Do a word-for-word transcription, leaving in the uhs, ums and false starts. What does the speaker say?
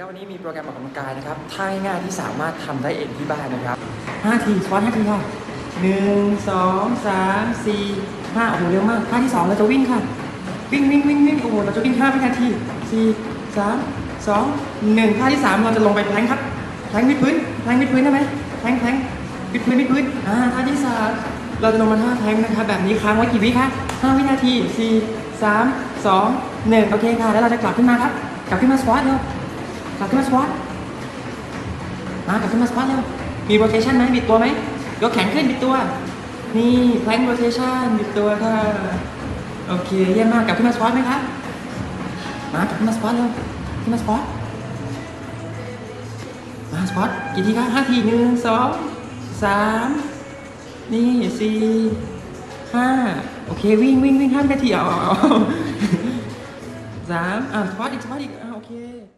ครับวันนี้มีโปรแกรมออกกำลังกายนะครับท่าง่ายๆที่สามารถทำได้เองที่บ้านนะครับห้าทีสควอตห้าทีค่ะหนึ่งสองสามสี่ห้าโอ้โหเร็วมากท่าที่สองเราจะวิ่งค่ะวิ่งวิ่งวิ่งวิ่งโอ้โหเราจะวิ่งห้าวินาทีสี่สามสองหนึ่งท่าที่สามเราจะลงไปแพลงครับแพลงวิดพื้นแพลงวิดพื้นได้ไหมแพลงแพลงวิดพื้นวิดพื้นอ่าท่าที่สามเราจะลงมาท่าแพลงนะครับแบบนี้ค้างไว้กี่วิคะห้าวินาทีสี่สามสองหนึ่งโอเคค่ะแล้วเราจะกลับขึ้นมาครับกลับขึ้นมาสควอตเร็วกลับขึ้นมาสควอตมากลับขึ้นมาสควอตเร็วมี rotation ไหมบิดตัวไหมยกแขนขึ้นบิดตัวนี่ plank rotation บิดตัวค่ะโอเคเยี่ยมมากกลับขึ้นมาสควอตไหมครับมากลับขึ้นมาสควอตเร็วขึ้นมาสควอตมาสควอตกี่ทีครับห้าทีหนึ่งสองสามนี่สี่ห้าโอเควิ่งวิ่งวิ่งห้านาทีเอาสามอ่ะสควอตอีกสควอตอีกอ่ะโอเค